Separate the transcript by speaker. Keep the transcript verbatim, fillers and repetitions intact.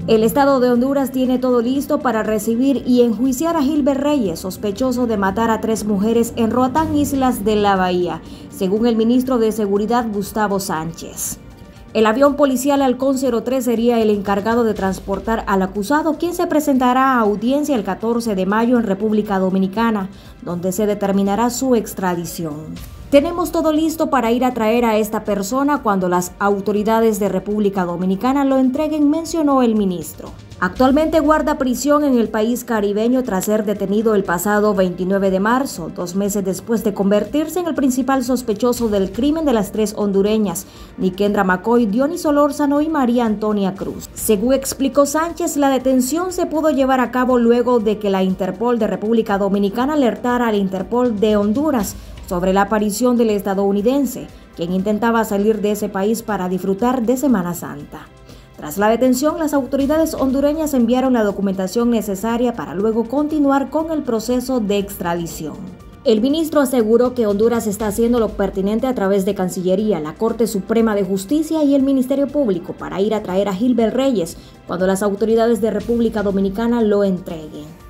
Speaker 1: El Estado de Honduras tiene todo listo para recibir y enjuiciar a Gilbert Reyes, sospechoso de matar a tres mujeres en Roatán, Islas de la Bahía, según el ministro de Seguridad Gustavo Sánchez. El avión policial Halcón cero tres sería el encargado de transportar al acusado, quien se presentará a audiencia el catorce de mayo en República Dominicana, donde se determinará su extradición. Tenemos todo listo para ir a traer a esta persona cuando las autoridades de República Dominicana lo entreguen, mencionó el ministro. Actualmente guarda prisión en el país caribeño tras ser detenido el pasado veintinueve de marzo, dos meses después de convertirse en el principal sospechoso del crimen de las tres hondureñas, Nikendra Macoy, Dionis Solórzano y María Antonia Cruz. Según explicó Sánchez, la detención se pudo llevar a cabo luego de que la Interpol de República Dominicana alertara al Interpol de Honduras sobre la aparición del estadounidense, quien intentaba salir de ese país para disfrutar de Semana Santa. Tras la detención, las autoridades hondureñas enviaron la documentación necesaria para luego continuar con el proceso de extradición. El ministro aseguró que Honduras está haciendo lo pertinente a través de Cancillería, la Corte Suprema de Justicia y el Ministerio Público para ir a traer a Gilbert Reyes cuando las autoridades de República Dominicana lo entreguen.